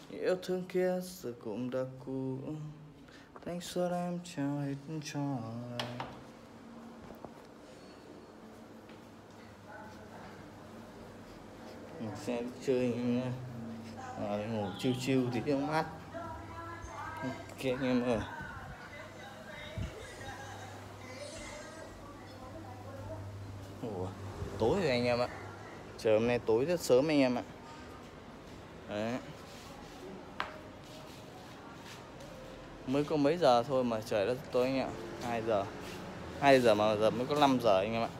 Yêu thương kia giờ cũng đã cũ, thanh xuân em trao hết cho ai. Mình sẽ chơi nha, ngủ chiêu chiêu thì yêu mát. Ok anh em ơi. Ủa, tối rồi anh em ạ. Trời hôm nay tối rất sớm anh em ạ. Đấy. Mới có mấy giờ thôi mà trời rất tối anh ạ. 2 giờ mà giờ mới có 5 giờ anh em ạ.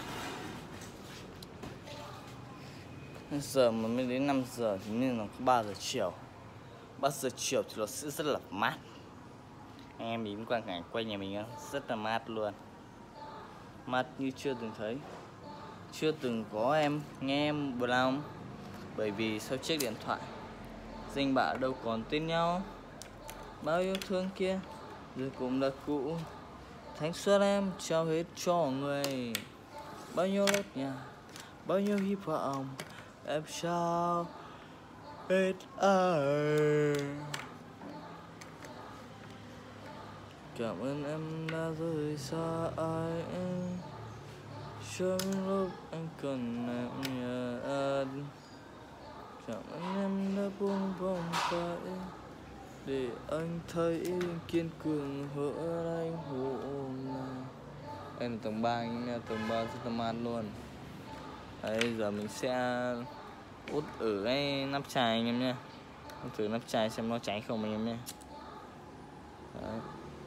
Giờ mà mới đến 5 giờ thì nên là có 3 giờ chiều. 3 giờ chiều thì nó sẽ rất là mát. Anh em nhìn quang cảnh quanh nhà mình rất là mát luôn. Mát như chưa từng thấy. Chưa từng có em nghe em buồn lòng. Bởi vì sau chiếc điện thoại danh bạ đâu còn tên nhau. Bao yêu thương kia rồi cũng đã cũ, thanh xuân em trao hết cho người. Bao nhiêu lớp nhà, bao nhiêu hy vọng em trao hết ai. Cảm ơn em đã rời xa ai, trong lúc anh cần em nhớ. Cảm ơn em đã buông vòng tay để anh thấy kiên cường hơn anh hôm nay. Đây là tầng 3 anh, tầng 3 rất là mát luôn. Đấy, giờ mình sẽ út ở cái nắp chai anh em nhé. Thử nắp chai xem nó cháy không anh em nhé. Đấy.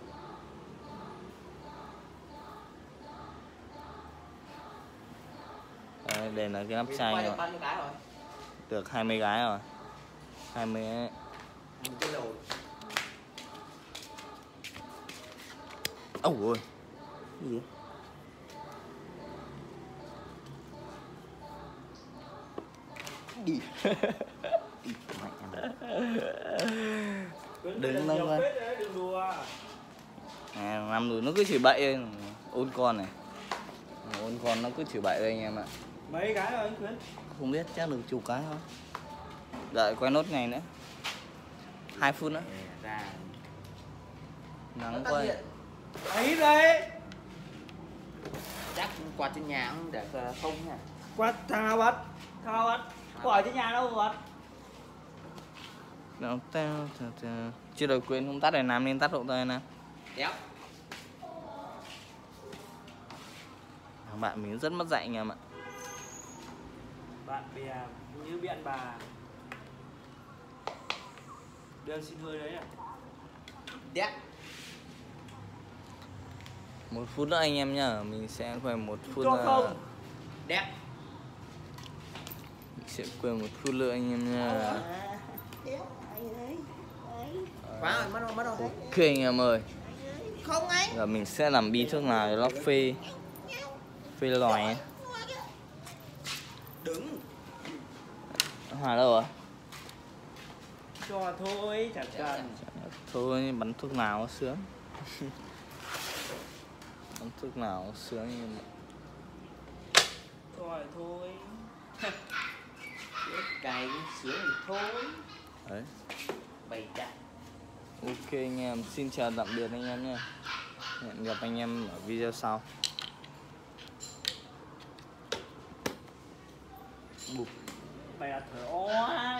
Đấy, đây là cái nắp chai rồi. Được 20 gái rồi. 20 ấy. Ôi ôi. Cái gì? Đi. Đi mạnh em. Đừng nâng lên. Năm rồi nó cứ chửi bậy ôn con này. Ôn con nó cứ chửi bậy đây anh em ạ. Mấy cái rồi anh Khuyến? Không biết, chắc được chục cái thôi. Đợi quay nốt ngày nữa. 2 phút nữa. Nắng quay. Ấy đây. Chắc qua trên nhà cũng để không nha. Qua thằng nào bật? Thằng nào bật? Có ở trên nhà đâu mà bật? Đâu, chưa được quên không tắt để làm nên tắt hộ tay nè. Đéo. Thằng bạn mình rất mất dạy anh em ạ. Bạn bè như biện bà. Đơn xin hơi đấy à? Đéo. 1 phút nữa anh em nhá, mình sẽ quay 1 phút cho không? Đéo. Mình sẽ quay 1 phút nữa anh em nha. Quá rồi, mất rồi. Ok anh em ơi. Không anh. Giờ mình sẽ làm bi thuốc nào để nó phê loài ấy. Đứng. Hòa đâu à? Cho thôi, chẳng cần. Thôi bắn thuốc nào sướng. Bắn thuốc nào sướng như vậy. Cho thôi. Cày sướng thì thôi. Đấy. Bày đặt. Ok anh em, xin chào tạm biệt anh em nha. Hẹn gặp anh em ở video sau. Bày đặt thở ó.